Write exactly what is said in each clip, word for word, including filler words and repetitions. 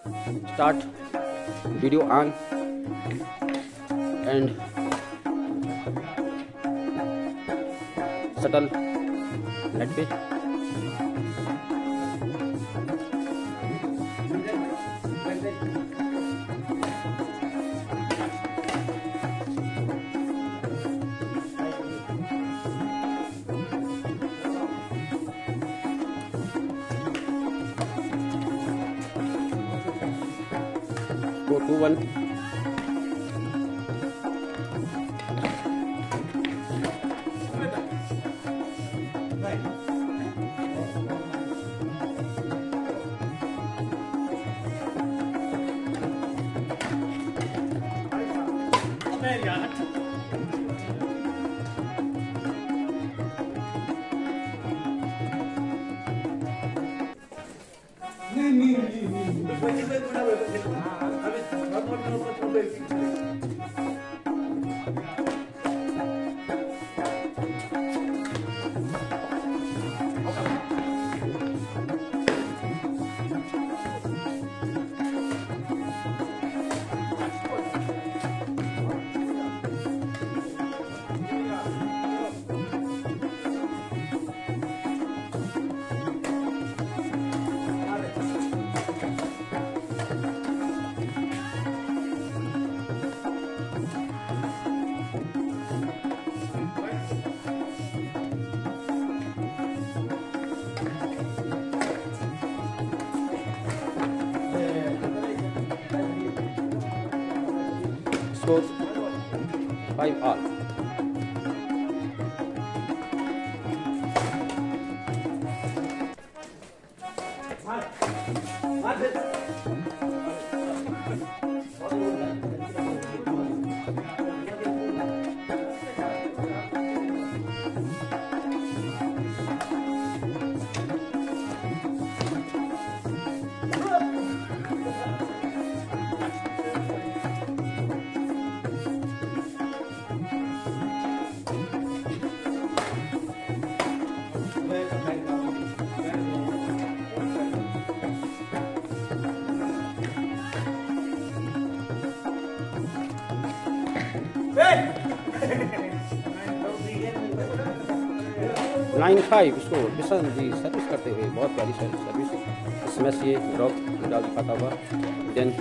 Start video on and settle net पे go to one scores five all. Nine five इसको बिशन जी service करते हुए बहुत प्यारी सर्विस इसमें से ये ड्रॉप डाल दिखाता हुआ देन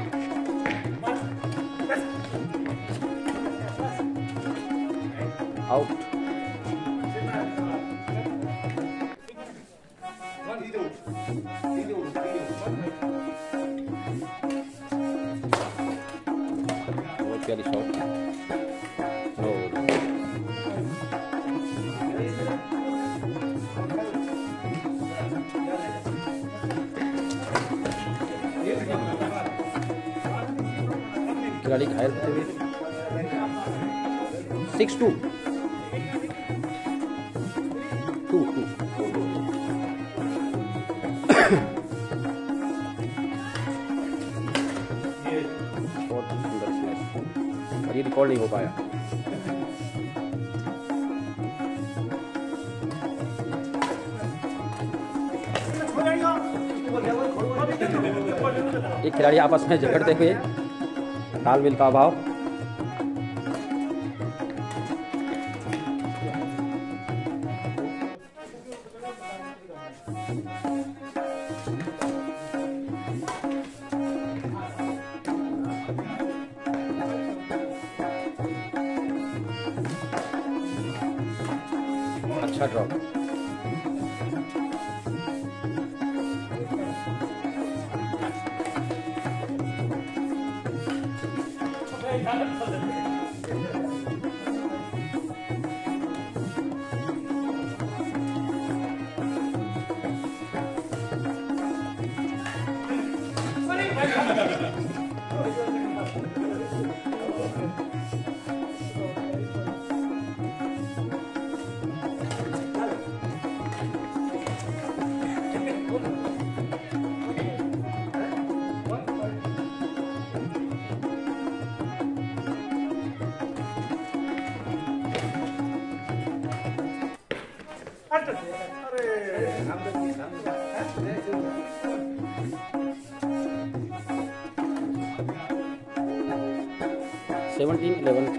आउट बहुत प्यारी शॉट खिलाड़ी घायल होते हुए सिक्स टू टू टू बहुत सुंदर स्मैश और ये रिकॉर्ड नहीं हो पाया। एक खिलाड़ी आपस में झगड़ते हुए तालमेल का अभाव अच्छा drop seventeen eleven.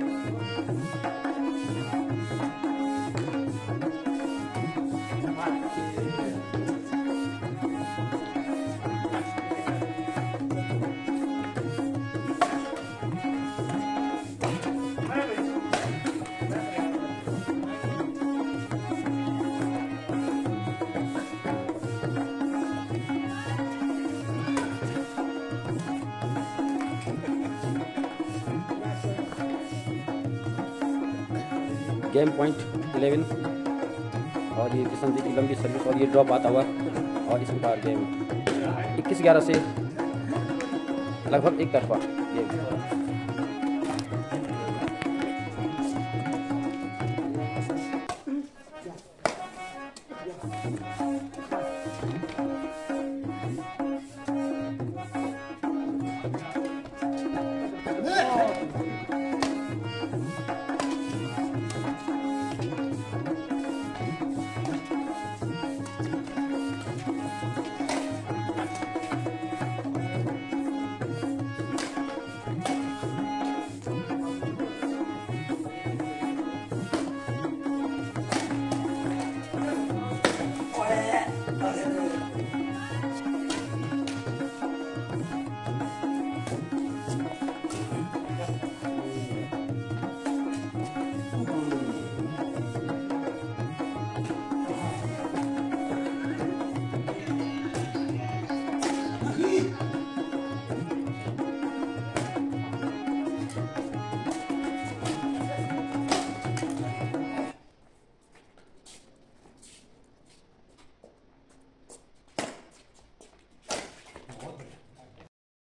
Game point eleven. और ये किशन जी की लंबी सर्विस और ये ड्रॉप आता हुआ और इस प्रकार गेम इक्कीस ग्यारह से लगभग एक तरफा गेम।